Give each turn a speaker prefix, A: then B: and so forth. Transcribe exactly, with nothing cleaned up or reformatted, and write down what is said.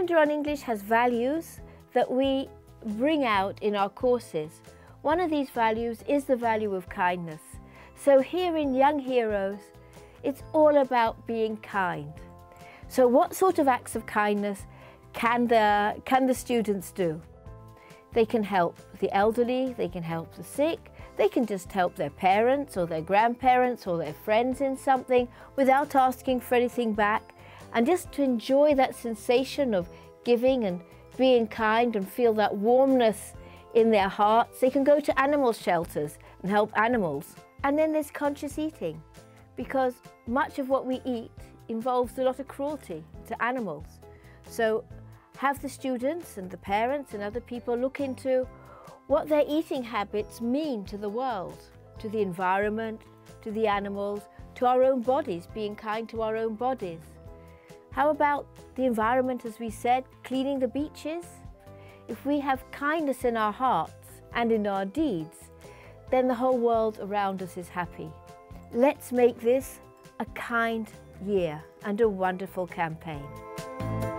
A: Calendar on English has values that we bring out in our courses. One of these values is the value of kindness. So here in Young Heroes, it's all about being kind. So what sort of acts of kindness can the, can the students do? They can help the elderly, they can help the sick, they can just help their parents or their grandparents or their friends in something without asking for anything back, and just to enjoy that sensation of giving and being kind and feel that warmness in their hearts. They can go to animal shelters and help animals. And then there's conscious eating, because much of what we eat involves a lot of cruelty to animals. So have the students and the parents and other people look into what their eating habits mean to the world, to the environment, to the animals, to our own bodies, being kind to our own bodies. How about the environment, as we said, cleaning the beaches? If we have kindness in our hearts and in our deeds, then the whole world around us is happy. Let's make this a kind year and a wonderful campaign.